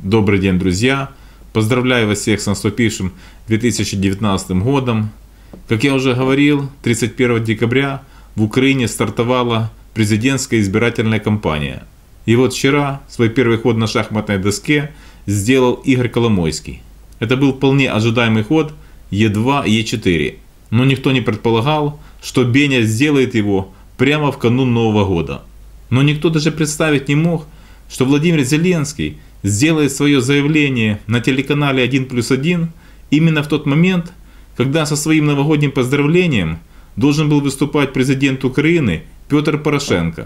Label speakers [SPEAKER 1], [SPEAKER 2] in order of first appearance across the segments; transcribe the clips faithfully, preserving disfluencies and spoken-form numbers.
[SPEAKER 1] Добрый день, друзья! Поздравляю вас всех с наступившим две тысячи девятнадцатым годом. Как я уже говорил, тридцать первого декабря в Украине стартовала президентская избирательная кампания. И вот вчера свой первый ход на шахматной доске сделал Игорь Коломойский. Это был вполне ожидаемый ход е два, е четыре. Но никто не предполагал, что Беня сделает его прямо в канун Нового года. Но никто даже представить не мог, что Владимир Зеленский сделает свое заявление на телеканале один плюс один именно в тот момент, когда со своим новогодним поздравлением должен был выступать президент Украины Петр Порошенко.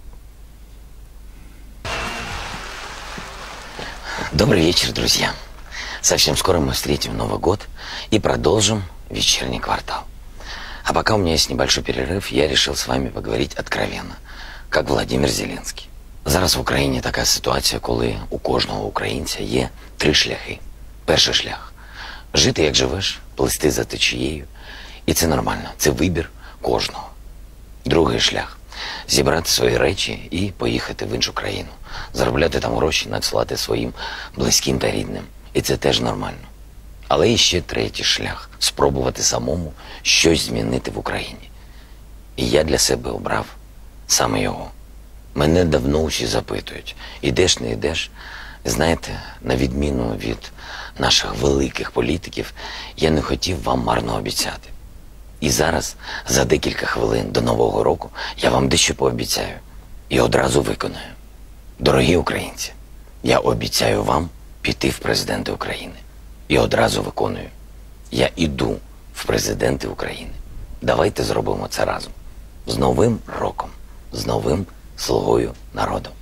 [SPEAKER 2] Добрый вечер, друзья. Совсем скоро мы встретим Новый год и продолжим вечерний квартал. А пока у меня есть небольшой перерыв, я решил с вами поговорить откровенно, как Владимир Зеленський. Зараз в Україні така ситуація, коли у кожного українця є три шляхи. Перший шлях – жити як живеш, плисти за течією. І це нормально, це вибір кожного. Другий шлях – зібрати свої речі і поїхати в іншу країну. Заробляти там гроші, надсилати своїм близьким та рідним. І це теж нормально. Але і ще третій шлях – спробувати самому щось змінити в Україні. І я для себе обрав саме його. Мене давно усі запитують, ідеш, не йдеш. Знаєте, на відміну від наших великих політиків, я не хотів вам марно обіцяти. І зараз, за декілька хвилин до Нового року, я вам дещо пообіцяю і одразу виконаю. Дорогі українці, я обіцяю вам піти в президенти України. І одразу виконую. Я іду в президенти України. Давайте зробимо це разом. З Новим роком, з новим слугою народу.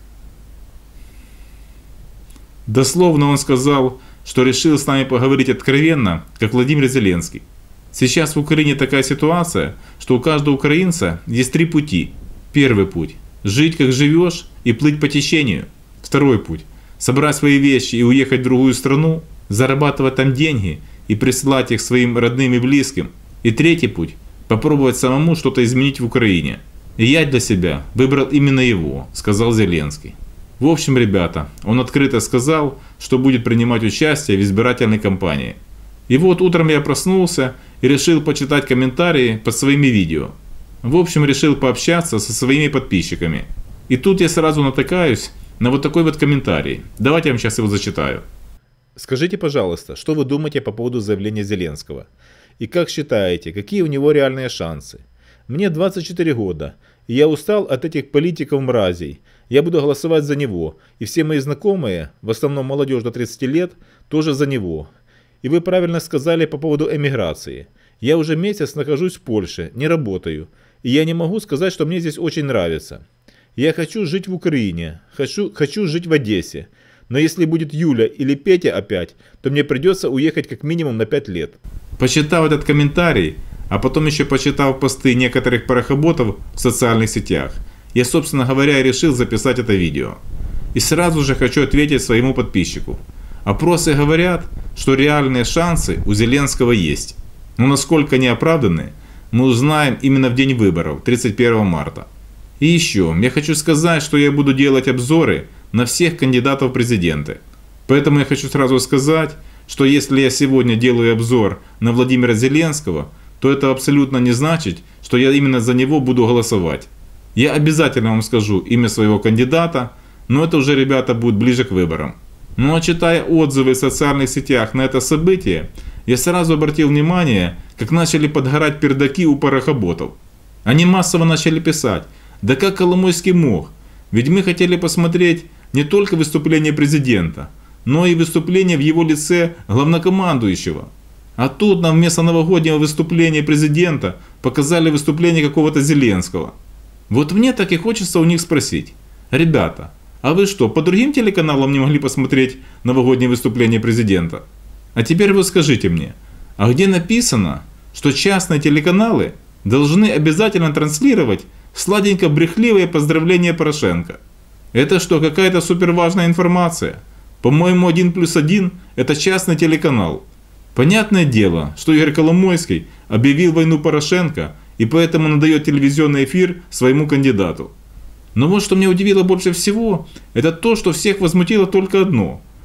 [SPEAKER 1] Дословно он сказал, что решил с нами поговорить откровенно, как Владимир Зеленский. Сейчас в Украине такая ситуация, что у каждого украинца есть три пути. Первый путь – жить как живешь и плыть по течению. Второй путь – собрать свои вещи и уехать в другую страну, зарабатывать там деньги и присылать их своим родным и близким. И третий путь – попробовать самому что-то изменить в Украине. И я для себя выбрал именно его, сказал Зеленский. В общем, ребята, он открыто сказал, что будет принимать участие в избирательной кампании. И вот утром я проснулся и решил почитать комментарии под своими видео. В общем, решил пообщаться со своими подписчиками. И тут я сразу натыкаюсь на вот такой вот комментарий. Давайте я вам сейчас его зачитаю. Скажите, пожалуйста, что вы думаете по поводу заявления Зеленского? И как считаете, какие у него реальные шансы? Мне двадцать четыре года, и я устал от этих политиков-мразей. Я буду голосовать за него, и все мои знакомые, в основном молодежь до тридцати лет, тоже за него. И вы правильно сказали по поводу эмиграции. Я уже месяц нахожусь в Польше, не работаю, и я не могу сказать, что мне здесь очень нравится. Я хочу жить в Украине, хочу, хочу жить в Одессе, но если будет Юля или Петя опять, то мне придется уехать как минимум на пять лет. Почитав этот комментарий, а потом еще почитав посты некоторых парохоботов в социальных сетях, я, собственно говоря, решил записать это видео. И сразу же хочу ответить своему подписчику. Опросы говорят, что реальные шансы у Зеленского есть. Но насколько они оправданы, мы узнаем именно в день выборов, тридцать первого марта. И еще, я хочу сказать, что я буду делать обзоры на всех кандидатов в президенты. Поэтому я хочу сразу сказать, что если я сегодня делаю обзор на Владимира Зеленского, то это абсолютно не значит, что я именно за него буду голосовать. Я обязательно вам скажу имя своего кандидата, но это уже, ребята, будет ближе к выборам. Ну а читая отзывы в социальных сетях на это событие, я сразу обратил внимание, как начали подгорать пердаки у парохоботов. Они массово начали писать: да как Коломойский мог? Ведь мы хотели посмотреть не только выступление президента, но и выступление в его лице главнокомандующего. А тут нам вместо новогоднего выступления президента показали выступление какого-то Зеленского. Вот мне так и хочется у них спросить: ребята, а вы что, по другим телеканалам не могли посмотреть новогоднее выступление президента? А теперь вы скажите мне, а где написано, что частные телеканалы должны обязательно транслировать сладенько-брехливые поздравления Порошенко? Это что, какая-то суперважная информация? По-моему, один плюс один это частный телеканал. Понятное дело, что Игорь Коломойский объявил войну Порошенко и поэтому надает телевизионный эфир своему кандидату. Но вот что меня удивило больше всего, это то, что всех возмутило только одно.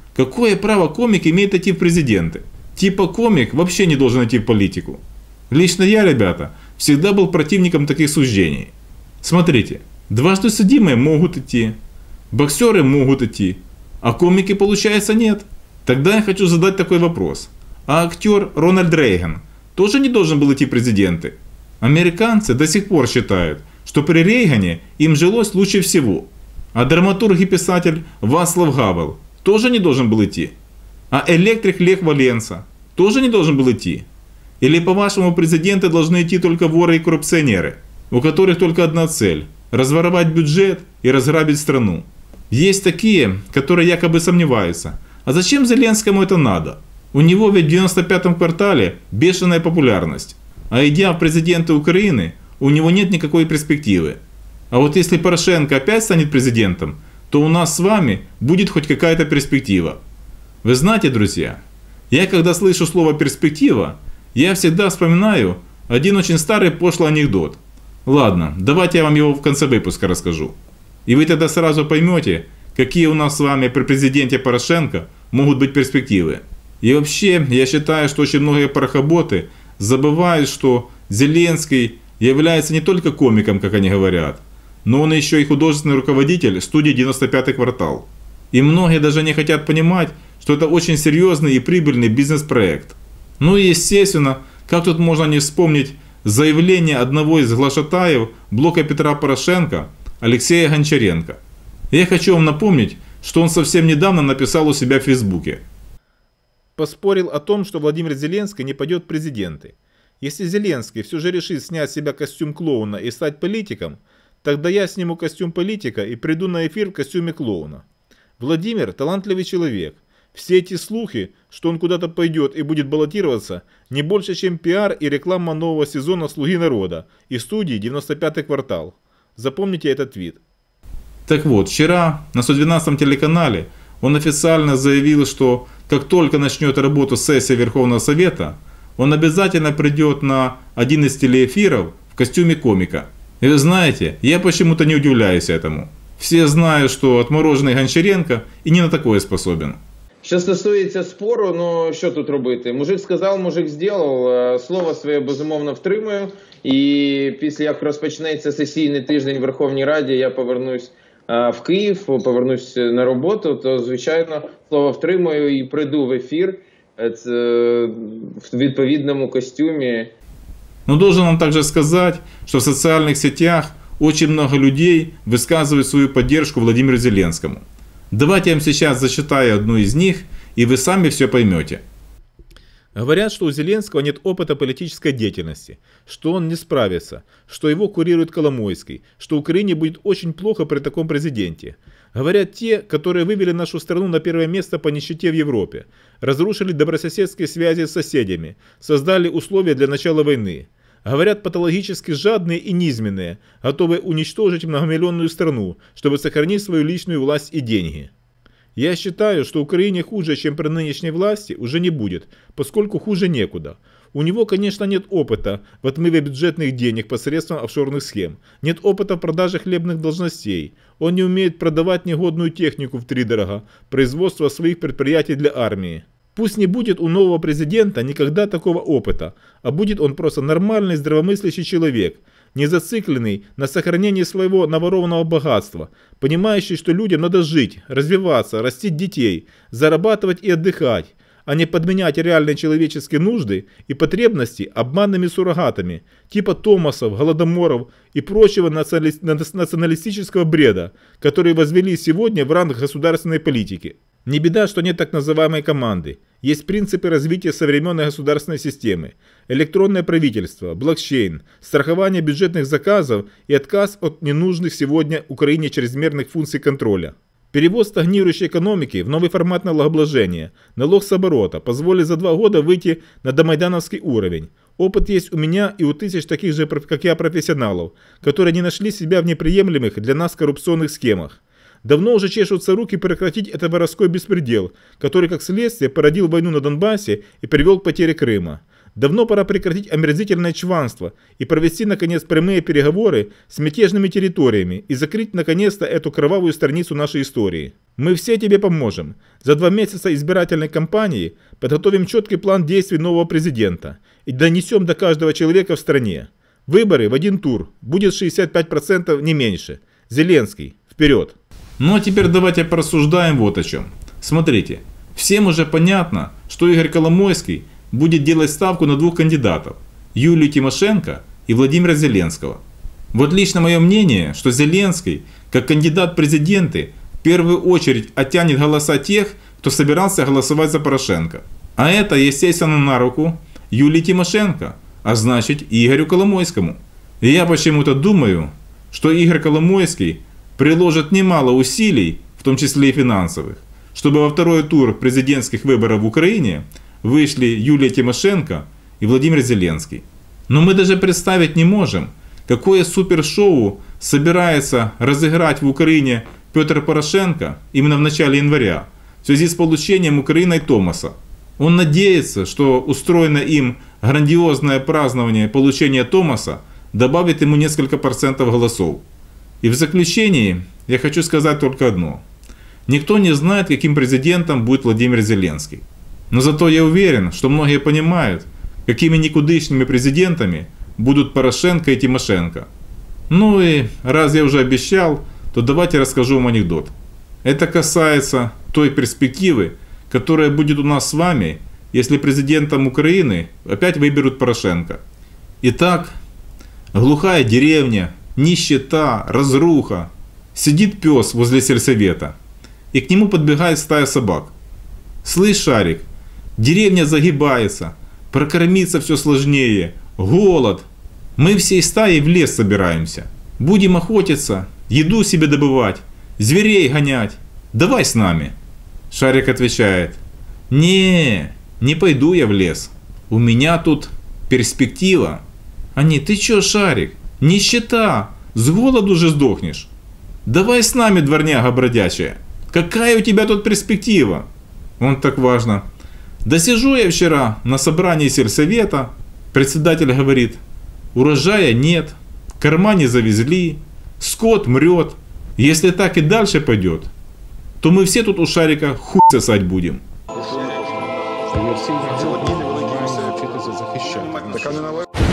[SPEAKER 1] Какое право комик имеет идти в президенты? Типа комик вообще не должен идти в политику. Лично я, ребята, всегда был противником таких суждений. Смотрите, дважды судимые могут идти, боксеры могут идти, а комики, получается, нет. Тогда я хочу задать такой вопрос. А актер Рональд Рейган тоже не должен был идти в президенты? Американцы до сих пор считают, что при Рейгане им жилось лучше всего. А драматург и писатель Вацлав Гавел тоже не должен был идти. А электрик Лех Валенса тоже не должен был идти. Или, по-вашему, президенты должны идти только воры и коррупционеры, у которых только одна цель – разворовать бюджет и разграбить страну. Есть такие, которые якобы сомневаются. А зачем Зеленскому это надо? У него ведь в девяносто пятом квартале бешеная популярность. А идя в президенты Украины, у него нет никакой перспективы. А вот если Порошенко опять станет президентом, то у нас с вами будет хоть какая-то перспектива. Вы знаете, друзья, я когда слышу слово «перспектива», я всегда вспоминаю один очень старый пошлый анекдот. Ладно, давайте я вам его в конце выпуска расскажу. И вы тогда сразу поймете, какие у нас с вами при президенте Порошенко могут быть перспективы. И вообще, я считаю, что очень многие порохоботы забывают, что Зеленский является не только комиком, как они говорят, но он еще и художественный руководитель студии девяносто пятый квартал. И многие даже не хотят понимать, что это очень серьезный и прибыльный бизнес-проект. Ну и естественно, как тут можно не вспомнить заявление одного из глашатаев блока Петра Порошенко, Алексея Гончаренко. Я хочу вам напомнить, что он совсем недавно написал у себя в Фейсбуке.
[SPEAKER 3] Поспорил о том, что Владимир Зеленский не пойдет в президенты. Если Зеленский все же решит снять с себя костюм клоуна и стать политиком, тогда я сниму костюм политика и приду на эфир в костюме клоуна. Владимир талантливый человек. Все эти слухи, что он куда-то пойдет и будет баллотироваться, не больше, чем пиар и реклама нового сезона «Слуги народа» и студии девяносто пятый квартал. Запомните этот твит.
[SPEAKER 1] Так вот, вчера на сто двенадцатом телеканале он официально заявил, что как только начнет работу сессия Верховного Совета, он обязательно придет на один из телеэфиров в костюме комика. И вы знаете, я почему-то не удивляюсь этому. Все знают, что отмороженный Гончаренко и не на такое способен.
[SPEAKER 4] Що стосується спору, ну що тут робити? Мужик сказав, мужик зробив, слово своє безумовно втримую. І після як розпочнеться сесійний тиждень в Верховній Раді, я повернусь в Київ, повернусь на роботу, то звичайно слово втримую і прийду в ефір в відповідному костюмі.
[SPEAKER 1] Но должен вам также сказать, что в социальных сетях очень много людей высказывают свою поддержку Владимиру Зеленскому. Давайте я вам сейчас зачитаю одну из них, и вы сами все поймете.
[SPEAKER 3] Говорят, что у Зеленского нет опыта политической деятельности, что он не справится, что его курирует Коломойский, что Украине будет очень плохо при таком президенте. Говорят те, которые вывели нашу страну на первое место по нищете в Европе, разрушили добрососедские связи с соседями, создали условия для начала войны. Говорят патологически жадные и низменные, готовые уничтожить многомиллионную страну, чтобы сохранить свою личную власть и деньги. Я считаю, что Украине хуже, чем при нынешней власти, уже не будет, поскольку хуже некуда. У него, конечно, нет опыта в отмыве бюджетных денег посредством офшорных схем, нет опыта в продаже хлебных должностей, он не умеет продавать негодную технику втридорога, производство своих предприятий для армии. Пусть не будет у нового президента никогда такого опыта, а будет он просто нормальный здравомыслящий человек, не зацикленный на сохранении своего наворованного богатства, понимающий, что людям надо жить, развиваться, растить детей, зарабатывать и отдыхать, а не подменять реальные человеческие нужды и потребности обманными суррогатами, типа Томасов, Голодоморов и прочего националистического бреда, которые возвели сегодня в ранг государственной политики. Не беда, что нет так называемой команды. Есть принципы развития современной государственной системы, электронное правительство, блокчейн, страхование бюджетных заказов и отказ от ненужных сегодня Украине чрезмерных функций контроля. Перевод стагнирующей экономики в новый формат налогообложения, налог с оборота, позволит за два года выйти на домайдановский уровень. Опыт есть у меня и у тысяч таких же, как я, профессионалов, которые не нашли себя в неприемлемых для нас коррупционных схемах. Давно уже чешутся руки прекратить этот воровской беспредел, который как следствие породил войну на Донбассе и привел к потере Крыма. Давно пора прекратить омерзительное чванство и провести, наконец, прямые переговоры с мятежными территориями и закрыть, наконец-то, эту кровавую страницу нашей истории. Мы все тебе поможем. За два месяца избирательной кампании подготовим четкий план действий нового президента и донесем до каждого человека в стране. Выборы в один тур. Будет шестьдесят пять процентов, не меньше. Зеленский. Вперед!
[SPEAKER 1] Ну а теперь давайте порассуждаем вот о чем. Смотрите, всем уже понятно, что Игорь Коломойский будет делать ставку на двух кандидатов – Юлию Тимошенко и Владимира Зеленского. Вот лично мое мнение, что Зеленский, как кандидат в президенты, в первую очередь оттянет голоса тех, кто собирался голосовать за Порошенко. А это, естественно, на руку Юлии Тимошенко, а значит и Игорю Коломойскому. И я почему-то думаю, что Игорь Коломойский приложит немало усилий, в том числе и финансовых, чтобы во второй тур президентских выборов в Украине вышли Юлия Тимошенко и Владимир Зеленский. Но мы даже представить не можем, какое супершоу собирается разыграть в Украине Петр Порошенко именно в начале января в связи с получением Украиной Томаса. Он надеется, что устроенное им грандиозное празднование получения Томаса добавит ему несколько процентов голосов. И в заключении я хочу сказать только одно. Никто не знает, каким президентом будет Владимир Зеленский. Но зато я уверен, что многие понимают, какими никудышными президентами будут Порошенко и Тимошенко. Ну и раз я уже обещал, то давайте расскажу вам анекдот. Это касается той перспективы, которая будет у нас с вами, если президентом Украины опять выберут Порошенко. Итак, глухая деревня, нищета, разруха. Сидит пес возле сельсовета, и к нему подбегает стая собак. «Слышь, Шарик, деревня загибается, прокормиться все сложнее, голод. Мы всей стаей в лес собираемся. Будем охотиться, еду себе добывать, зверей гонять. Давай с нами». Шарик отвечает: «Не, не пойду я в лес. У меня тут перспектива». Они: «Ты чё, Шарик, нищета, с голоду же сдохнешь. Давай с нами, дворняга бродячая. Какая у тебя тут перспектива?» Он: «Так важно. Да сижу я вчера на собрании сельсовета. Председатель говорит: урожая нет, корма не завезли, скот мрет. Если так и дальше пойдет, то мы все тут у Шарика хуй сосать будем».
[SPEAKER 5] Сьогодні невеликі захищати.